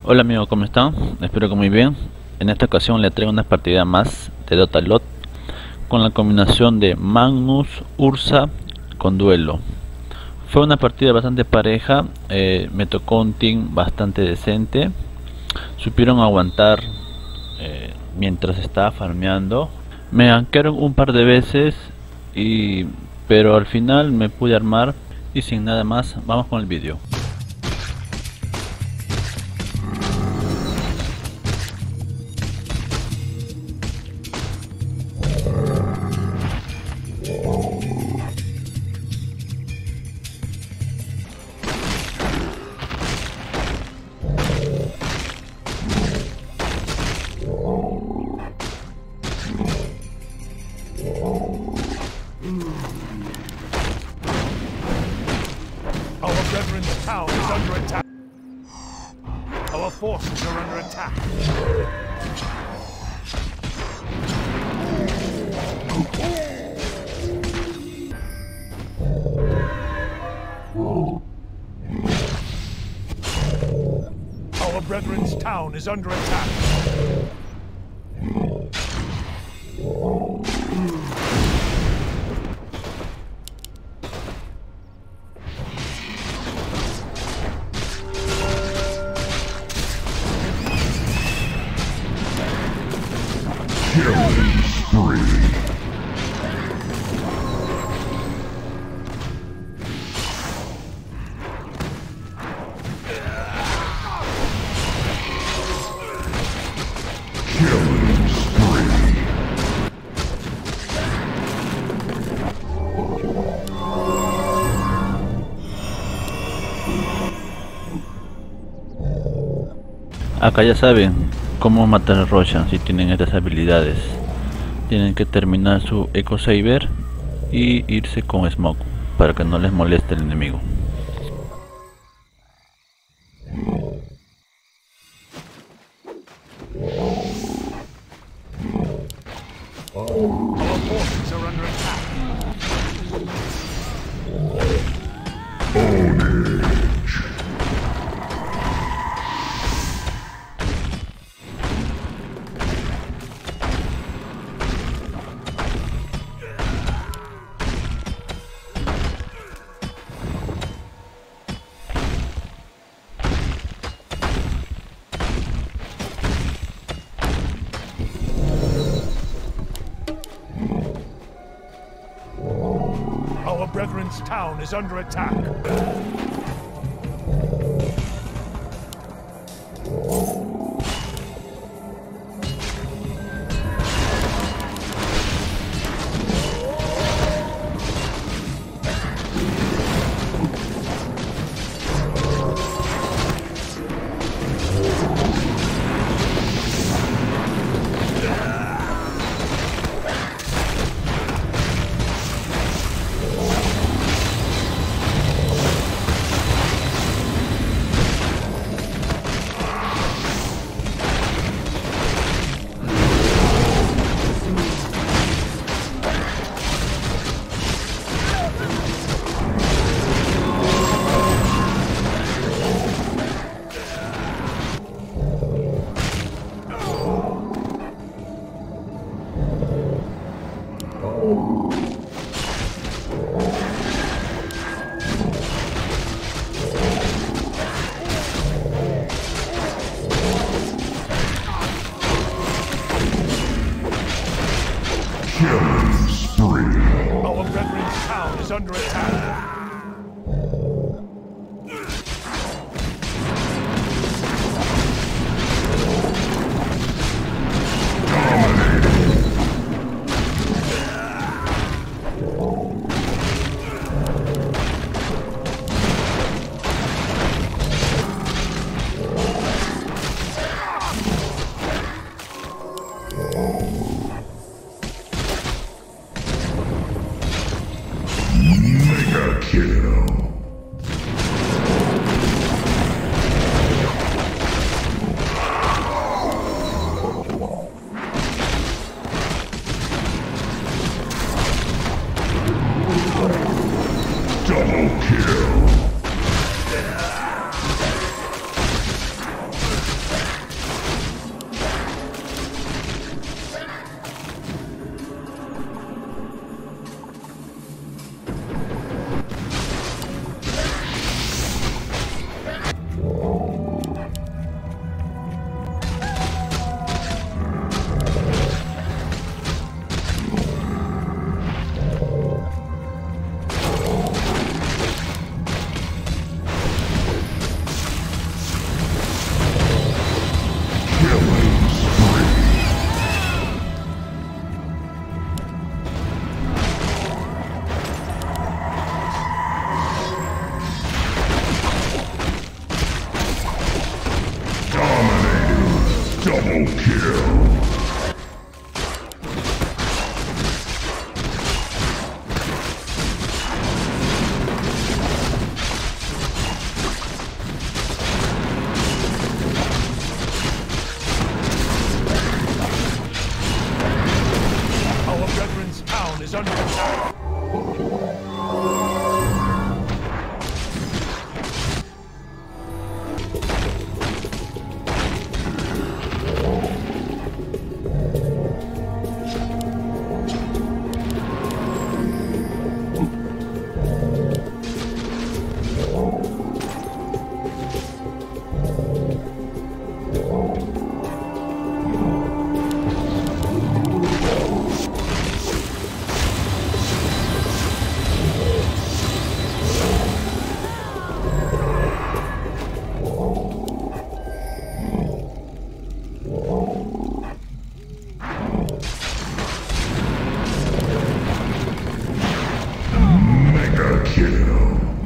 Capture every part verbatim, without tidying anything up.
Hola amigo, ¿cómo están? Espero que muy bien. En esta ocasión le traigo una partida más de Dota Lot con la combinación de Magnus Ursa con Duelo. Fue una partida bastante pareja, eh, me tocó un team bastante decente. Supieron aguantar eh, mientras estaba farmeando. Me gankearon un par de veces, y, pero al final me pude armar y sin nada más, vamos con el vídeo. Our brethren's town is under attack. Our forces are under attack. Our brethren's town is under attack. Killing spree. Killing spree. Acá ya saben cómo matar a Roshan si tienen estas habilidades. Tienen que terminar su Eco Saber y irse con Smoke para que no les moleste el enemigo. Our forces are under attack. Ownage. Our brethren's town is under attack. Killing spree. Our brethren's town is under attack. Mega Double kill. Our brethren's town is under attack. Mega kill.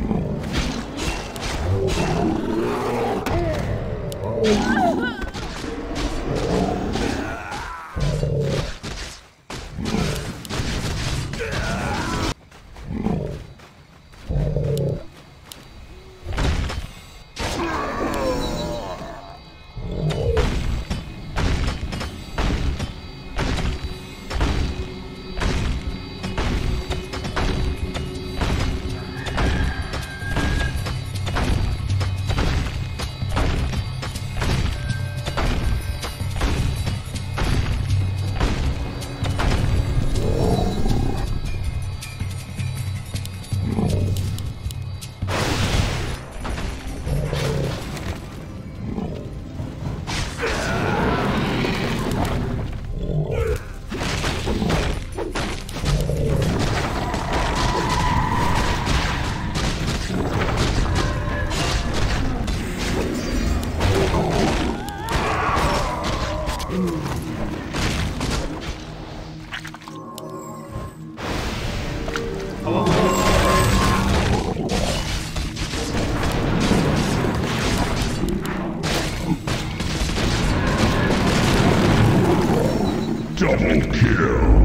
Double kill.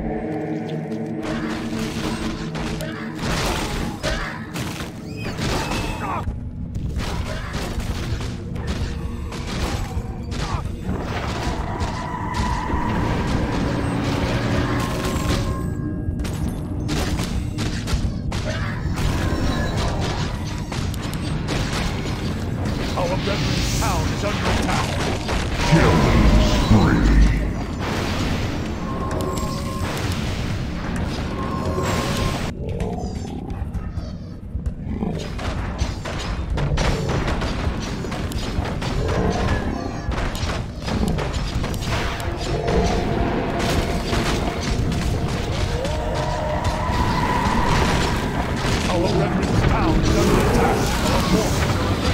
Our brethren's town is under attack. Killing spree. Our brethren's town is under attack. Our forces are under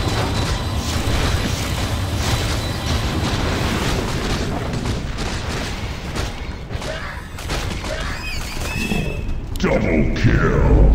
attack. Double kill.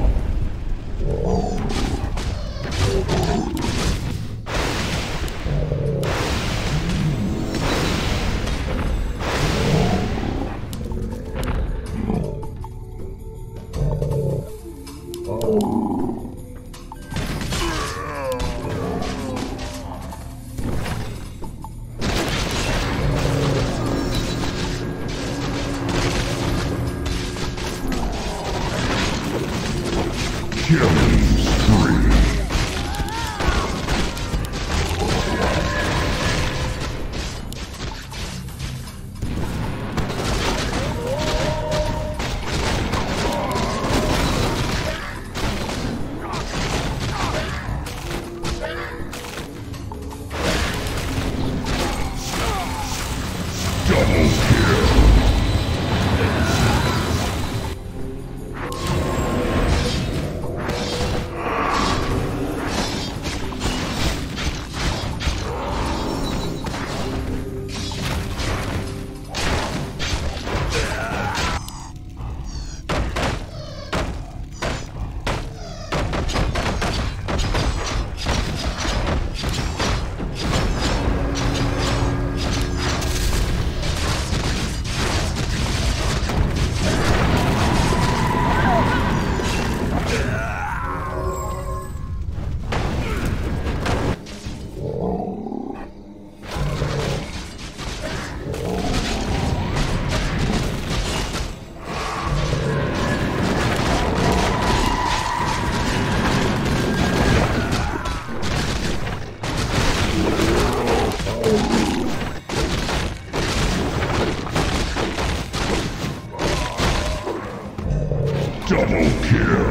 Double kill.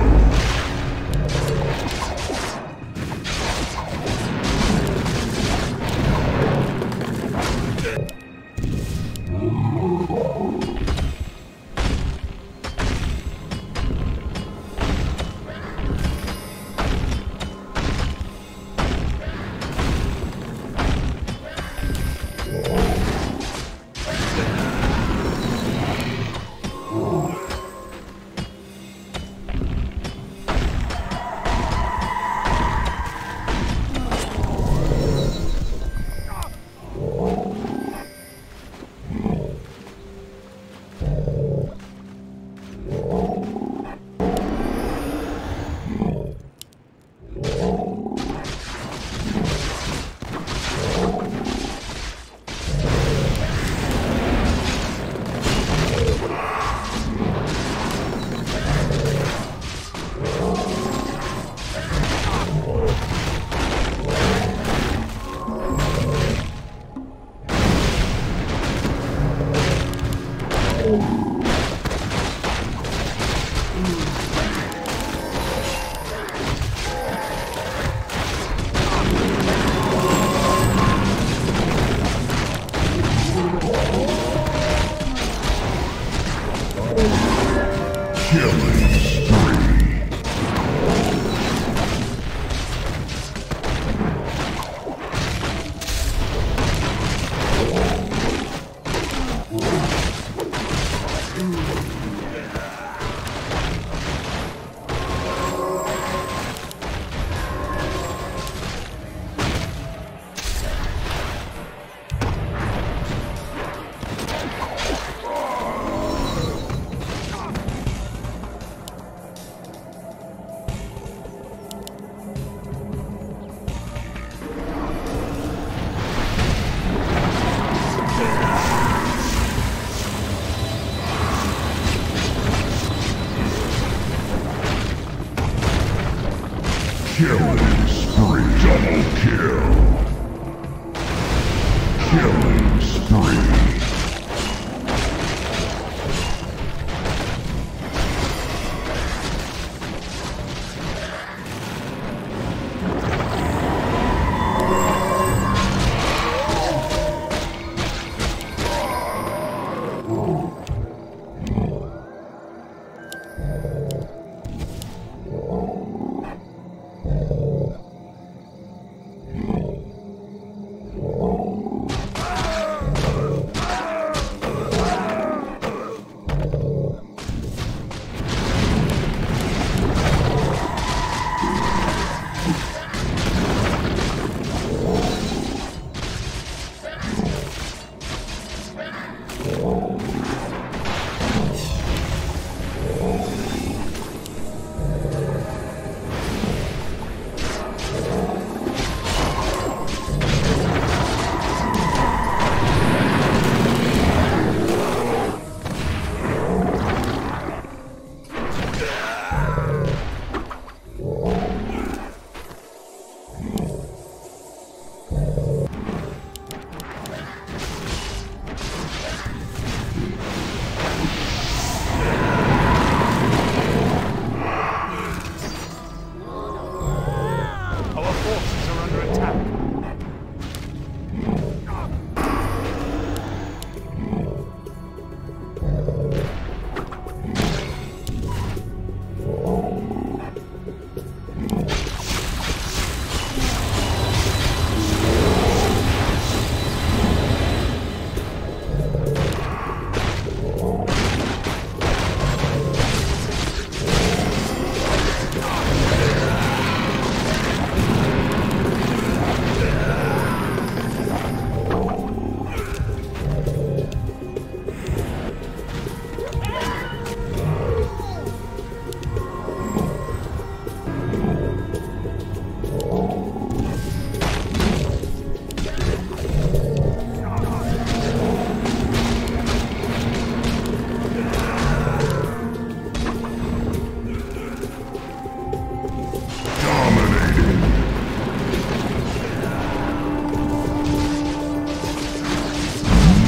Killing spree. Killing spree. Double kill. Killing spree.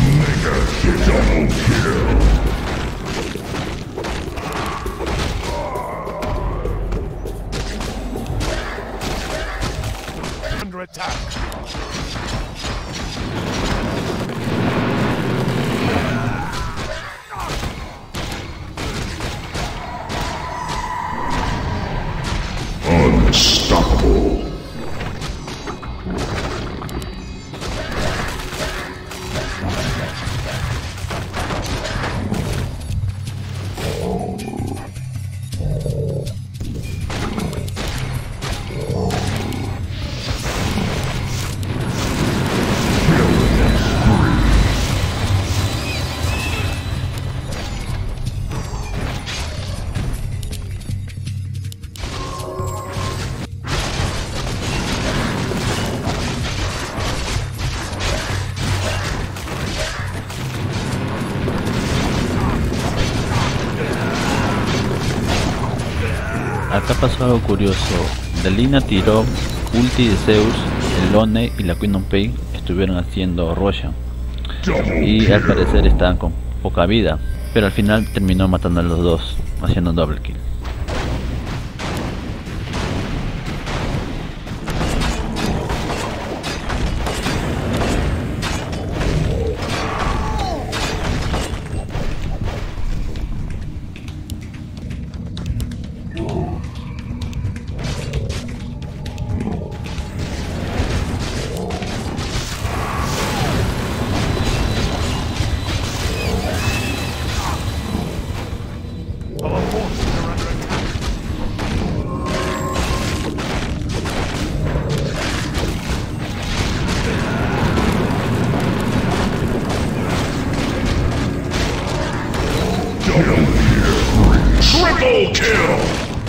Double kill. acá pasó algo curioso. Delina tiró ulti de Zeus, el Lone y la Queen of Pain estuvieron haciendo Roshan. Y al parecer estaban con poca vida, pero al final terminó matando a los dos, haciendo double kill. Our forces are under attack. Double kill. Triple kill!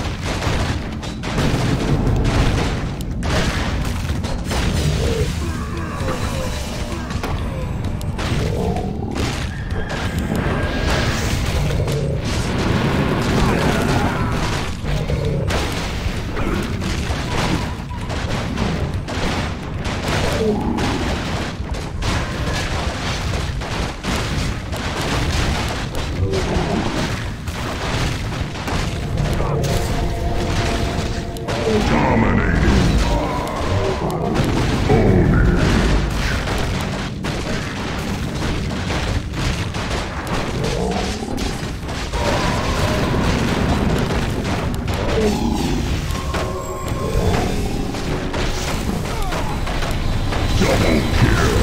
Dominating. Own it. Double kill.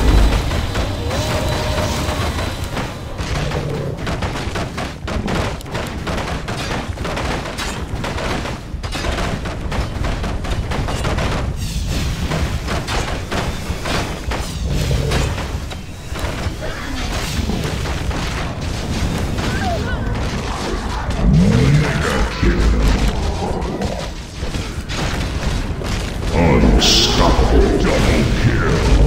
Unstoppable. Double kill.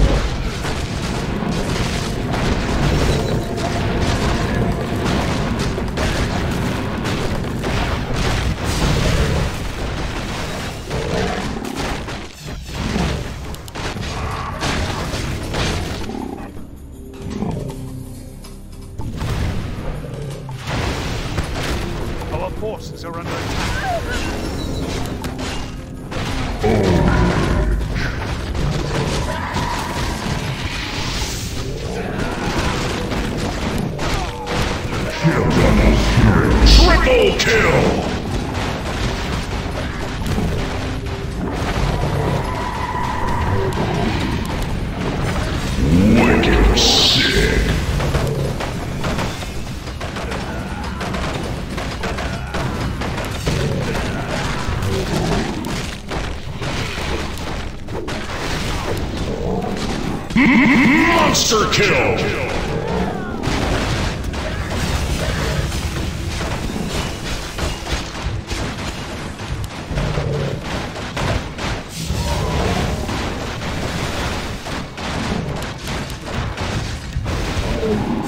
Our forces are under attack. Kill. Double kill. Triple kill! Wicked sick. Monster kill! Double